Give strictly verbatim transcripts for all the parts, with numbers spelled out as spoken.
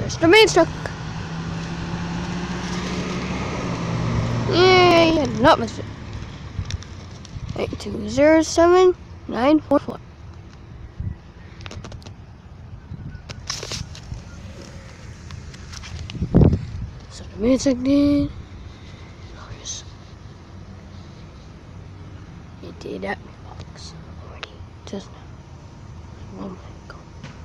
There's the main truck. Yay, I did not miss it. Eight two zero seven nine four four. So the main truck did. Oh, yes. It did that box already just now. One minute ago.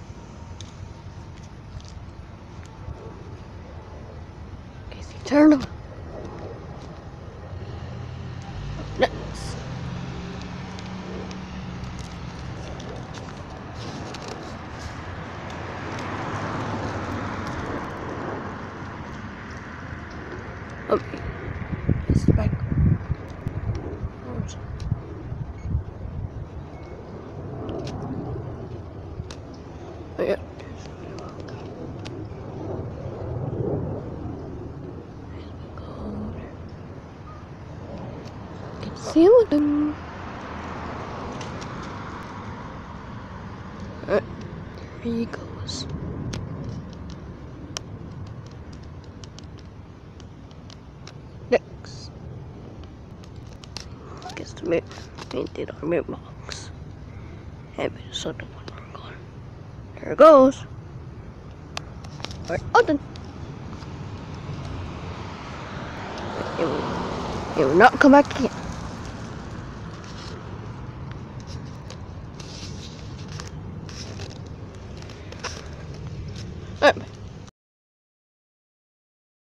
Okay, so you turn them. Next. Okay. This is back. Oh, yeah. Can see them. Alright, here he goes. Next. Guess the map painted our mailbox. Have it so the one we're going. There it goes. Alright, all done. It will, it will not come back again.